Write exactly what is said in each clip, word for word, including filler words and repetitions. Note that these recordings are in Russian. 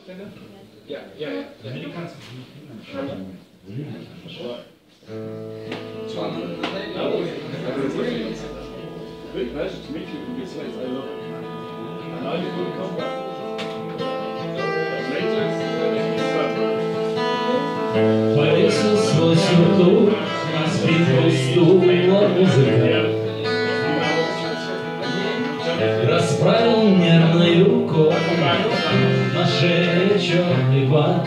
Yeah, yeah, yeah. Американцы. Great pleasure to meet you in this place. I love it. And I just want to come back. Повесил свой сюртук на спинку стула музыка. Расправил нервной рукой на шее черный бант.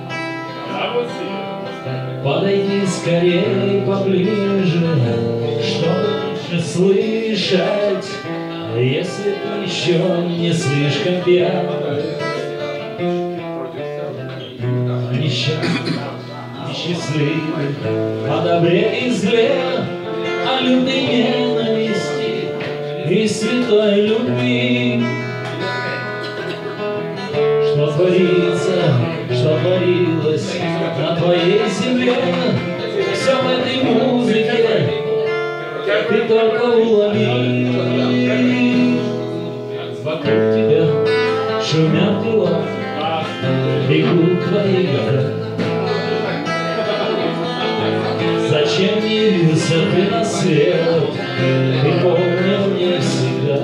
Подойди скорее поближе, чтобы лучше слышать, если ты еще не слишком пьян. Несчастный, несчастливый, о добре и зле, о лютой ненависти и святой любви. Что творится, что творилось на твоей земле, все в этой музыке ты только улови. Вокруг тебя шумят дела, бегут твои года. Зачем не явился ты на свет, ты помнил мне всегда.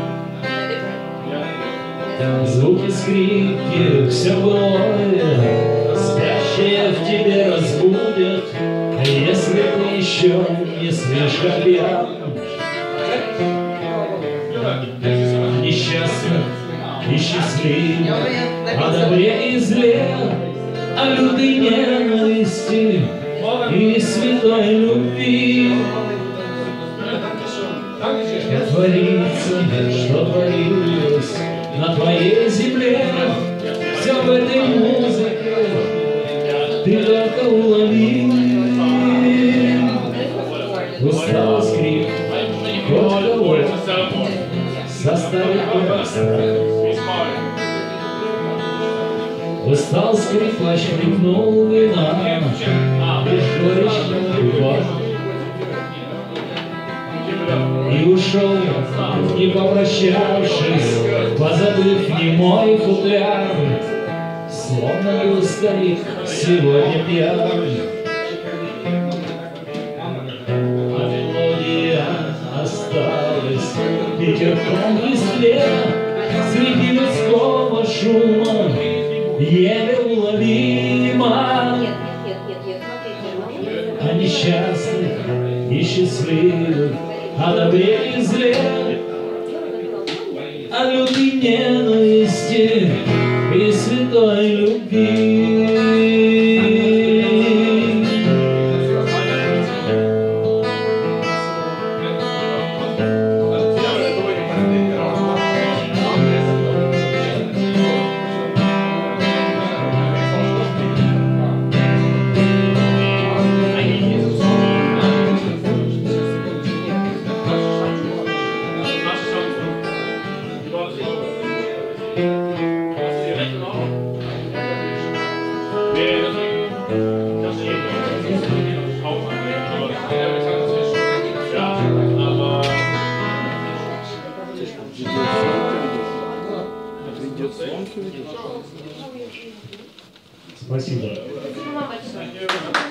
Звуки скрипки, все былое, спящее в тебе разбудят, если ты еще не слишком пьян. Несчастный и счастливый, о добре и зле, о лютой ненависти и святой любви. Что творится, что творилось на твоей земле, все в этой музыке ты только улови. Устал скрип, голос заставит тебя. Устал скрипач, хлебнул вина, лишь горечь губа. И ушел, не попрощавшись, позабыв немой футляр, словно был старик сегодня пьян. А мелодия осталась ветерком в листве, среди людского шума еле уловима. А несчастных и счастливых, о добре и зле, о лютой ненависти и святой любви. Спасибо. Спасибо.